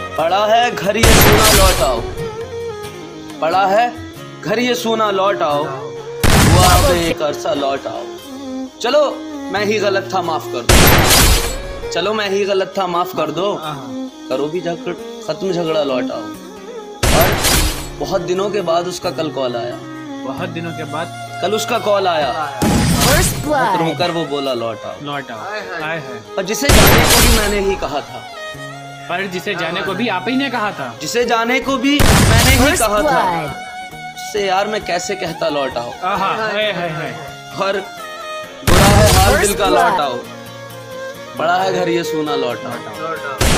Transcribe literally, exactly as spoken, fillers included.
पड़ा है घर ये सोना लौट आओ, पड़ा है घर ये सोना लौट आओ, हुआ अब एक अरसा लौट आओ। चलो मैं ही गलत था माफ कर दो, चलो मैं ही गलत था माफ कर दो, करो भी झगड़ खत्म झगड़ा लौट आओ। और बहुत दिनों के बाद उसका कल कॉल आया, बहुत दिनों के बाद कल उसका कॉल आया, रोकर वो बोला लौट आओ, लौट आओ। आए है। और जिसे जाने को भी मैंने ही कहा था, पर जिसे जाने को भी आप ही ने कहा था, जिसे जाने को भी मैंने ही कहा था, उससे यार मैं कैसे कहता लौट आओ। आहा, है, है, है। और बुरा है हाल दिल का लौट आओ, पड़ा है घर ये सोना लौट आओ।